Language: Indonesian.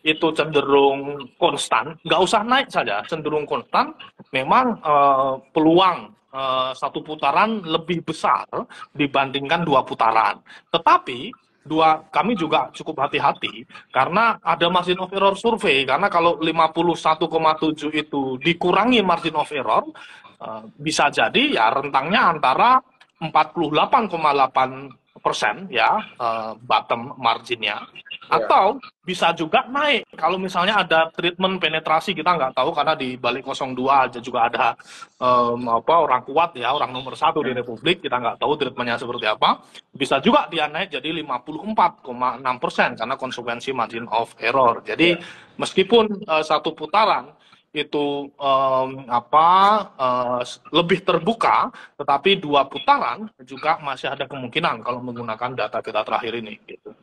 itu cenderung konstan, nggak usah naik saja, cenderung konstan, memang peluang satu putaran lebih besar dibandingkan dua putaran. Tetapi kami juga cukup hati-hati karena ada margin of error survei, karena kalau 51,7 itu dikurangi margin of error, bisa jadi ya rentangnya antara 48,8% ya, bottom marginnya, Ya. atau bisa juga naik kalau misalnya ada treatment penetrasi, kita nggak tahu karena di balik 02 aja juga ada orang kuat ya, orang nomor satu di Republik, kita nggak tahu treatmentnya seperti apa, bisa juga dia naik jadi 54,6% karena konsekuensi margin of error. Jadi Ya. meskipun satu putaran itu lebih terbuka, tetapi dua putaran juga masih ada kemungkinan kalau menggunakan data kita terakhir ini. Gitu.